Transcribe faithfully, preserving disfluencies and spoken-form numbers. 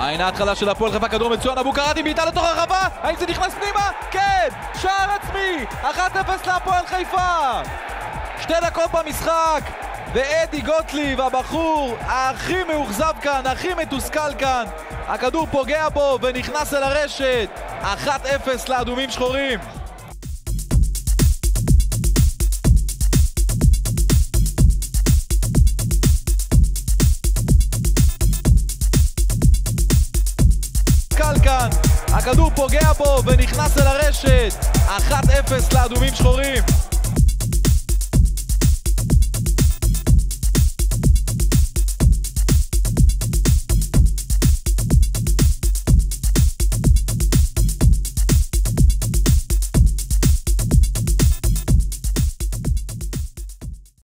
הנה ההתחלה של הפועל חיפה, כדור מצוין, אבו קראטי בעיטה לתוך הרחבה, האם זה נכנס פנימה? כן! שער עצמי! אחת אפס להפועל חיפה! שתי דקות במשחק, ואדי גוטליב, הבחור הכי מאוכזב כאן, הכי מתוסכל כאן, הכדור פוגע בו ונכנס אל הרשת. אחת אפס לאדומים שחורים. כאן, הכדור פוגע בו ונכנס אל הרשת. אחת אפס לאדומים שחורים.